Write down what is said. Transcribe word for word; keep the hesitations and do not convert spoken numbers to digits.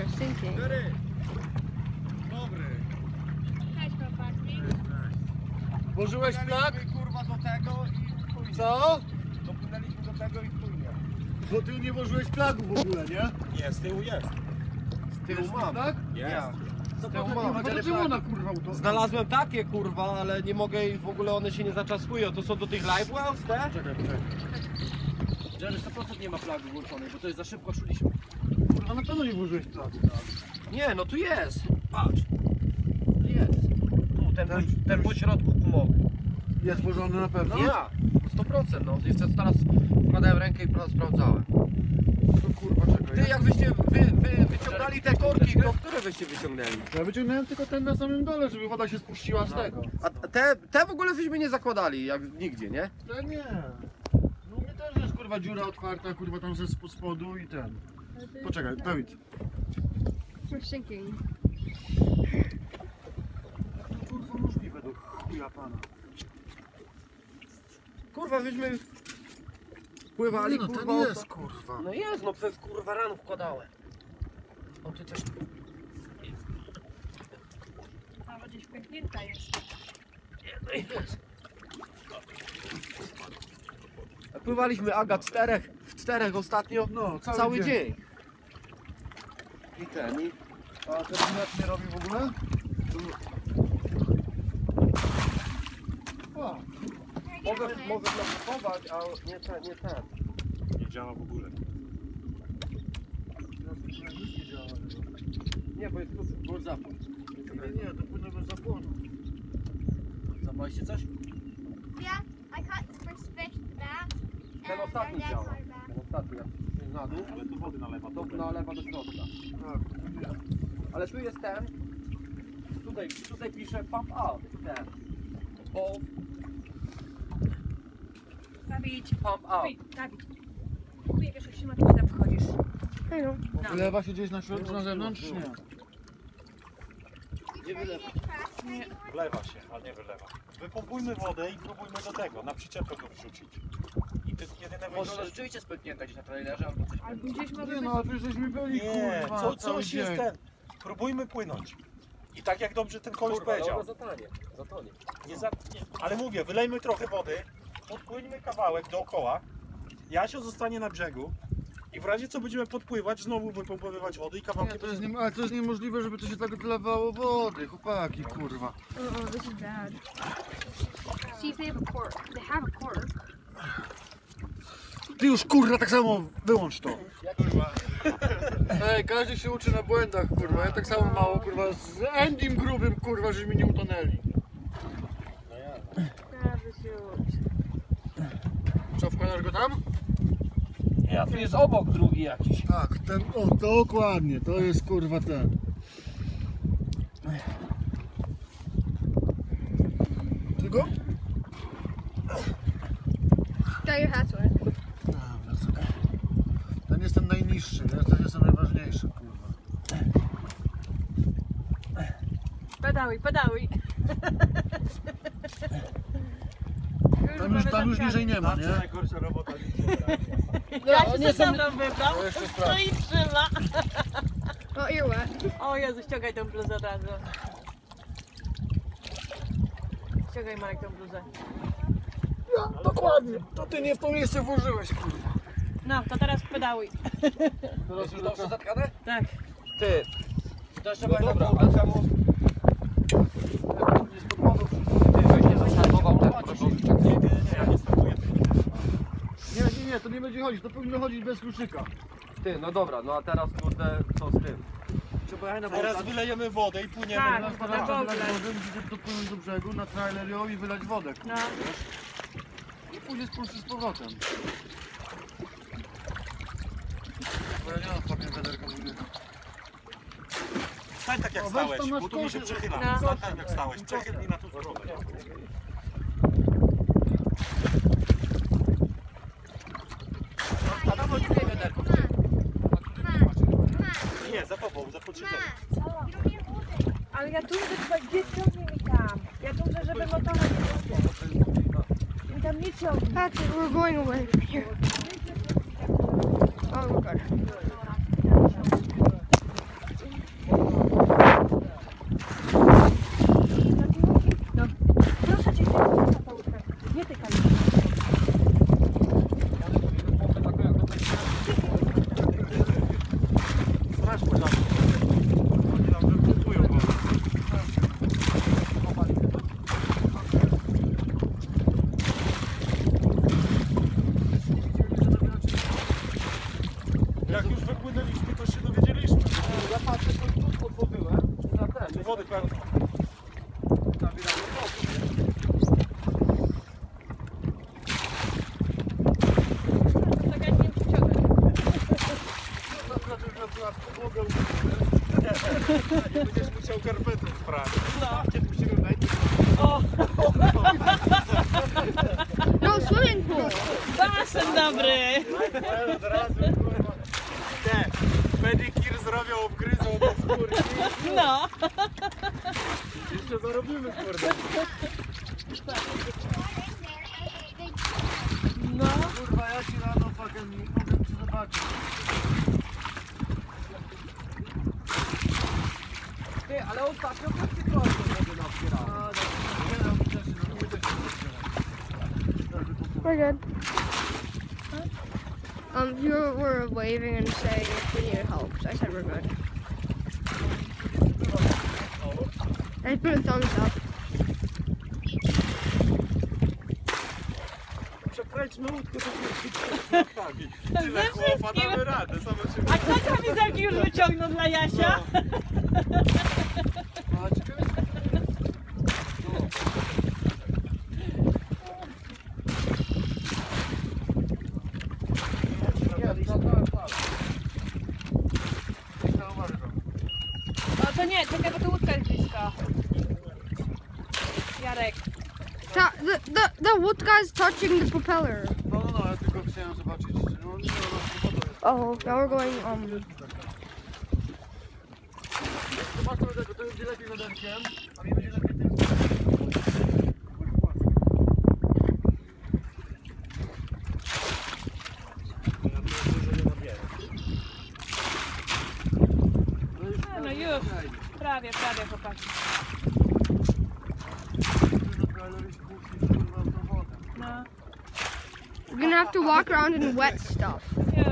sinking. Dobry. Cześć, chłopaki. Włożyłeś flag? Kurwa do tego i chuj. Co? Dopłynęliśmy do tego i chuj nie. Bo ty nie włożyłeś flagu w ogóle, nie? Nie, z tyłu jest. Z tyłu mam. Tak? Jest. Z tyłu mam. To czemu ona kurwa to? Znalazłem takie kurwa, ale nie mogę i w ogóle one się nie zaczaskują. To są do tych live wells, te? Czekaj, czekaj. Jerry sto procent nie ma flagi włączonej, bo to jest za szybko szuliśmy. A na pewno nie włożyłeś flagu. Nie, no tu jest. Patrz. Tu jest. Tu, ten, ten, ten po środku gumowy. Jest włożony na pewno? Ja, sto procent no. Jeszcze teraz wkładałem rękę i sprawdzałem. To kurwa czekaj. Ty jak wyście wy, wy, wyciągali te korki, to które wyście wyciągnęli? Ja wyciągnąłem tylko ten na samym dole, żeby woda się spuściła z tego. A te, te w ogóle wyśmy nie zakładali, jak nigdzie, nie? To nie. No u mnie też jest kurwa dziura otwarta, kurwa tam ze sp- spodu i ten. Poczekaj, Dawid. We're sinking. Kurwa możliwe do chuja pana. Kurwa, wyśmy pływali, Nie no, kurwa. to nie jest oso- kurwa. No jest, no przez kurwa rano wkładałem. O, ty też. Tam gdzieś pęknięta jest. No jest. Pływaliśmy Aga czterech, w czterech ostatnio, No, cały, cały dzień. dzień. I ten, i... A ten net nie robi w ogóle? O, Mogę, mogę blokować, a nie ten, nie ten. Nie działa w ogóle. nic nie działa chyba. Nie, bo jest kluczyk, bo już zapój. Nie, nie, to powinno bez zapłonu. Zapaliście coś? Yeah, I caught the first fish in the back. Ten and ostatni our działa. dad's on back. Ten ostatni, jak się na dół, Ale tu wody nalewa. to nalewa do środka. Tak, to wiem. Ale tu jest ten, tutaj, tutaj pisze pump out, ten. Both Dawid, pump out. Dawid. Kupię jakieś ośmioma, tu tam wchodzisz. I know. Wylewa się gdzieś na środku, na zewnątrz, czy nie? Nie wylewa. Wlewa się, a nie wylewa. Wypompujmy wodę i próbujmy do tego, na przyczepę go wrzucić. I ty jedyne Może wyjście... rzeczywiście spęknięta gdzieś na trailerze albo coś. Albo gdzieś może Nie być. no, ale przecież żeśmy byli, Nie, kurwa, co, cały coś jest dzień. ten. Próbujmy płynąć. I tak jak dobrze ten koleś Kurwa, powiedział. dobra, zatanie, zatonie. Nie za... nie. Ale mówię, wylejmy trochę wody, podpłyńmy kawałek dookoła, Jasio zostanie na brzegu i w razie co będziemy podpływać, znowu wypompowywać wody i Nie, kawałki... to jest nie, ale to jest niemożliwe, żeby to się tak wylewało wody, chłopaki, kurwa. Oh, this is bad. See if they have a cork. They have a cork. Ty już kurwa tak samo wyłącz to. Kurwa. Ej, każdy się uczy na błędach, kurwa. Ja tak samo mało, kurwa, z Endym grubym, kurwa, żeśmy nie utonęli. Co, wkładasz go tam? Ja, tu jest obok drugi jakiś. Tak, ten, o, dokładnie, to jest kurwa ten. Tylko? Got your hats wet. Dobra, co? Ten jest ten najniższy, ja ten jestem najważniejszy, kurwa. Pedałuj, pedałuj. Tam już, tam już niżej nie ma, nie? Najgorsza robota. Ja się sam nam wybrał. To jeszcze No sprawdzę. i trzyma. Oh, you're wet. O Jezu, ściągaj tą bluzę od razu. Ściągaj Marek tą bluzę. Ja, dokładnie, to ty nie w to miejsce włożyłeś, kurwa. No, to teraz pedałuj. Teraz już Dobrze zatkane? Tak. Ty. To jeszcze No no dobra, dobra, ale czemu... nie z podwodą. Ty weź nie zastartował ten proszę. Nie, nie, nie, ja nie startuję. Nie, nie, nie, to nie będzie chodzić, to powinno chodzić bez kluczyka. Ty, no dobra, no a teraz kurde, co z tym? Trzeba jechać na Teraz wodę. wylejemy wodę i płyniemy. Tak. Teraz na trzeba wodę. wylać wodę, musicie dopłynąć do brzegu, na trailer ją i wylać wodę. No. I później spuścić z powrotem. Bo ja nie mam takiego wiaderka drugiego. Stań tak jak O, weź stałeś, to na bo tu mi się skosie, przechyla. no. Stań tak jak stałeś, przechylnij na tą stronę. A tam chodzi dwie wiaderko. Nie, za tobą, za podsiedzeniem. Ale ja tu idę, gdzie ciągnie mi tam? Ja tu muszę, żeby motować nie tam nie ciągnie. Patrick, we're going away from here. Oh, we're good. Masz porządek. Oni nam wypompują wodę. Jak już wypłynęliśmy, to się dowiedzieliśmy. Ja patrzę, to tu podpłyłem. Na ten. Wody pełno. Tak jak nie przyciągnę. Nie będziesz musiał karpetą wprawić. No. Cię musimy wejść. O, No swimming pool. basen dobry. Od razu, kurwa. Nie, pedikir zrobią, obgryzą do skórki. No. Jeszcze zarobimy, kurde. No. Kurwa, ja ci rano fucking nie mogę cię zobaczyć. Ty, ale ostatnio praktycznie wody nazbierałem. A, dobra. Nie, no, też, no, my też się rozbieramy. We're good. Um, you were waving and saying if we needed help, so I said we're good. I put a thumbs up. Przekręćmy łódkę, to się tyle chłopa, damy radę, zobaczymy. A kto kamizelki już wyciągnął dla Jasia? A, ciekawe. O, to nie, czekaj, bo to łódka jest blisko. Jarek. Ta- The, the, the łódka is touching the propeller. No, no, no, ja tylko chciałem zobaczyć. No, nie, no, no, no, Oh, now we're going, um, Masz to tego, to będzie lepiej nadarkiem, a mi będzie lepiej tym. A, no już. Prawie, prawie, chłopaki. No. we're gonna have to walk around in wet stuff. Nie,